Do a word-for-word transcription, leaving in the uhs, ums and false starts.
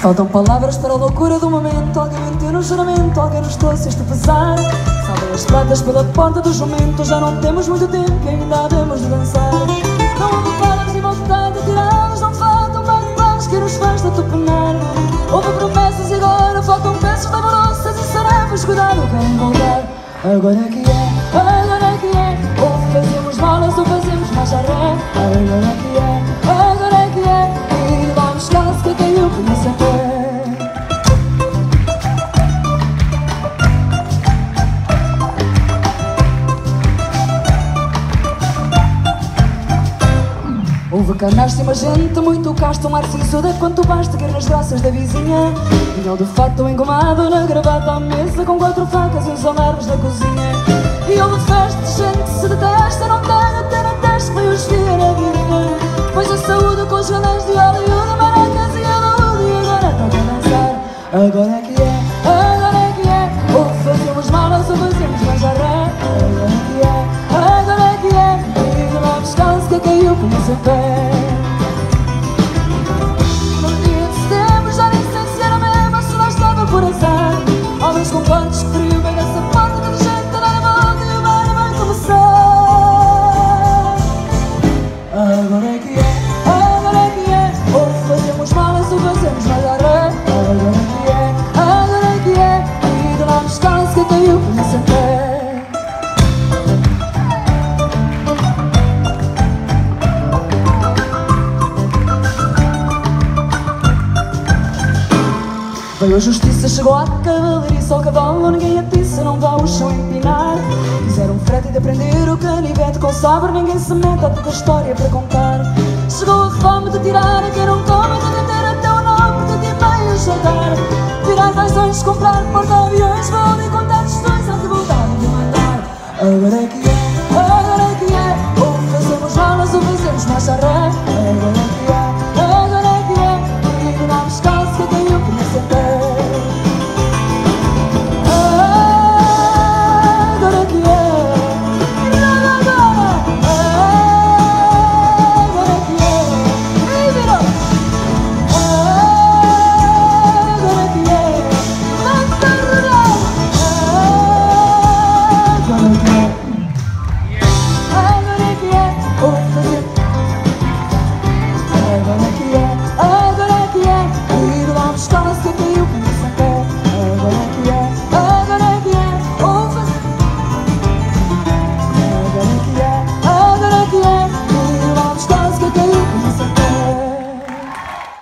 Faltam palavras para a loucura do momento. Alguém mentiu no juramento, alguém nos trouxe este pesar. Salvem as pratas pela porta do jumento. Já não temos muito tempo e ainda havemos de dançar. Não houve palavras e vontade de tirá-las. Não faltam bate-palas que nos faz tanto penar. Houve promessas e agora faltam peças laboriosas e sarefas. Cuidado, querem voltar. Agora é que é, agora é que é. Ou fazemos malas ou fazemos marcha ré. Agora é que é, agora é que é. E vamos caso que caiu por isso até. Houve canastra e uma gente muito casta. Um ar cinzuda quanto basta cair nas graças da vizinha. Vinhão de fato engomado na gravata à mesa, com quatro facas e uns amargos na cozinha. E houve festa de gente que se detesta. Não tem até na testa que veio os filhos na vida. Pois a saúde com os galãs de Hollywood, maracas e alude. E agora toca a dançar. Agora é que é, agora é que é. Ou fazemos malas ou fazemos manjaré. Agora é que é, agora é que é. E não descanso que caiu por isso a pé. Homens com quantos que frio, bem nessa porta, toda gente a dar a volta e o baile vai começar. Agora é que é, agora é que é. Ou fazemos malas ou fazemos malharé. Agora é que é, agora é que é. E de lá nos calos que caiu por nessa pé. Veio a justiça, chegou à cavalaria, só o cavalo, ninguém atiça, não dá o chão empinar. Fizeram frete de aprender o canivete com sabre, ninguém se mete a toda a história para contar. Chegou a fome de tirar a quem não come, de vender até o nome, de ter meio jantar. Tirar razões, comprar, portar